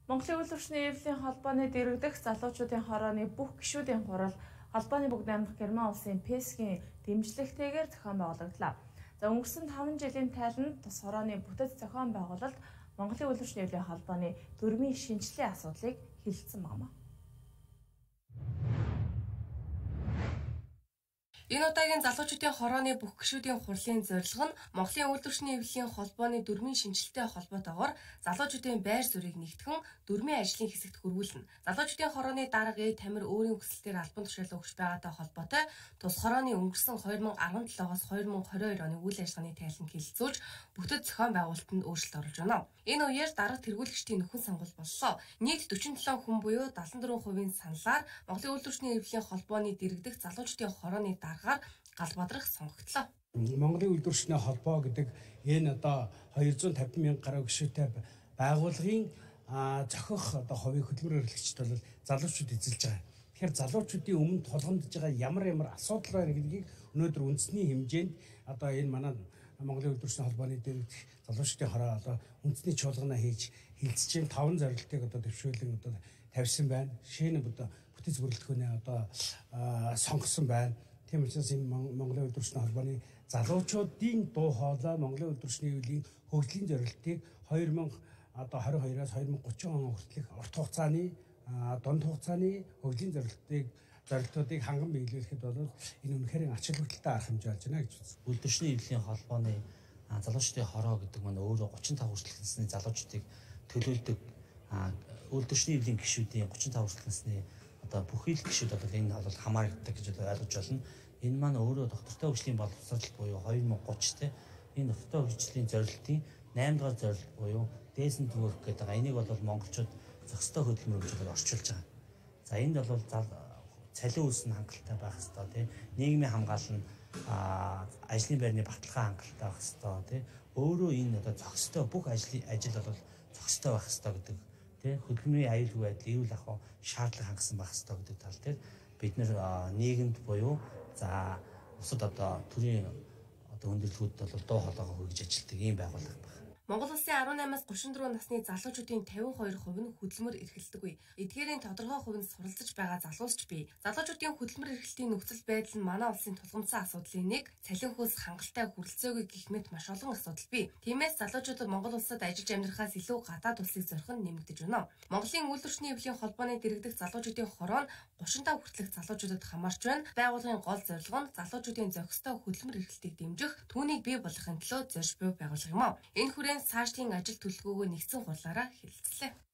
Монголын үйлдвэрчний эвлийн холбооны дэргэдэх залуучуудын хорооны бүх гишүүдийн хурал Албаны бүгд найрамдах Герман улсын ПЭС-ийн дэмжлэгтэйгээр зохион байгуулагдлаа. За өнгөрсөн 5 жилийн тайланд тус хорооны бүтэц зохион байгуулалт Монголын үйлдвэрчний эвлийн холбооны дүрмийн шинжилгээ асуудлыг хэлэлцсэн байна. Энэ удаагийн залуучуудын хорооны бүх гишүүдийн хурлын зорилго нь Монголын үйлдвэрчний эвлийн холбооны дүрмийн шинжилгээтэй холбоотойгоор залуучуудын байр суурийг нэгтгэн дүрмийн ажлын хэсэгт хөрвүүлнэ. Залуучуудын хорооны дарга Тамир өөрийн хүсэлтээр албан тушаалаа өгч байгаатай холбоотой тус хорооны өнгөрсөн 2017-оос 2022 оны үйл ажиллагааны тайланд хэлэлцүүлж бүтэц зохион байгуулалтанд өөрчлөлт оруулж байна. Энэ үеэр дарга тэргүүлэгчдийн нөхөн сонгуул боллоо. Нийт 47 хүн буюу 74% саналаар Монголын үйлдвэрчний эвлийн холбооны дэргэдэх залуучуудын хорооны даргаар галбадрах сонгогдлоо. Монголын үйлдвэрчний холбоо гэдэг энэ одоо 250 мянган гаруй гишүүтэй байгууллагын зохих одоо хувийн хөдөлмөр эрхлэгчд бол залуучууд эзэлж байгаа. Тэгэхээр залуучуудын өмнө тулгамдж байгаа ямар асуудал байна гэдгийг өнөөдөр үндэсний хэмжээнд одоо энэ манай Монголын үйлдвэрчний холбооны дэргэдэх залуучуудын хороо одоо үндэсний чуулгана хийж хилцэж 5 зорилтыг одоо төвшүүлэн одоо тавьсан байна. Жишээ нь одоо бүтэц бүрэлдэхүүнээ одоо сонгосон байна. Тийм учраас энэ Монголын үйлдвэрчний холбооны залуучуудын дуу хоолой Монголын үйлдвэрчний эвлийн хөгжлийн зорилтыг 2022-аас 2030 он хүртэлх урт хугацааны дунд хугацааны хөгжлийн зорилтуудыг ханган биелүүлэхэд бол энэ үнэхээр ач холбогдолтой арга хэмжээ болж байна гэж үзсэн. Үйлдвэрчний эвлийн холбооны залуучуудын хороо гэдэг маань өөрөө 35 хүртэлх насны залуучуудыг төлөөлдөг үйлдвэрчний эвлийн гишүүдийн 35 хүртэлх насны одоо бүхий л гишүүд бол энэ бол хамаардаг гэж ойлгож байна. Энэ маань өөрөө доктортой хөгжлийн боловсрол буюу 2030 те энэ доктортой хөгжлийн зорилтын 8 дугаар зорилт буюу дээсэн төвөрөх гэдэг байгаа. Энийг бол монголчууд зохистой хөдөлмөр гэж орчуулж байгаа. За энд бол цалин үйлс нь хангалттай байх ёстой тий. Нийгмийн хамгаалал ажлын байрны баталгаа хангалттай байх ёстой тий. Өөрөө энэ одоо зохистой бүх ажил бол зохистой байх ёстой гэдэг тий. Хөдөлмөрийн аюулгүй байдал эрүүл ахуй шаардлага хангасан байх ёстой гэдэг тал дээр бид нэр нийгэмд буюу за бусад одоо төрийн одоо хүндрэлгүүд бол дуу хоолойгоо хөргөж ажилтдаг ийм байгууллага байна. Монгол улсын 18-аас 34 насны залуучуудын 52% нь хөдөлмөр эрхэлдэггүй. Эдгээрийн тодорхой хувьд суралцж байгаа залуусч бий. Залуучуудын хөдөлмөр эрхлэлтийн нөхцөл байдал нь манай улсын тулгымцсан асуудлын нэг, цалин хөлс хангалттай хүрэлцээгүй гэх мэт маш олон асуудал бий. Тиймээс залуучууд Монгол улсад ажиллаж амьдрахаас илүү гадаад улсыг зорих нь нэмэгдэж байна. Монголын үйлдвэрчний эвлийн холбооны дэргэдэх залуучуудын хороо нь 35 хүртэлх залуучуудад хамаарч байна. Байгууллагын гол зорилго нь залуучуудын зохистой хөдөлмөр эрхлэлтийг дэмжих, түүнийг бий болгохын төлөө зорж буй байгууллага юм а. Энэ хүрээнд цаашдын ажил төлөвлөгөөгөө нэгдсэн хурлаараа хэлэлцлээ.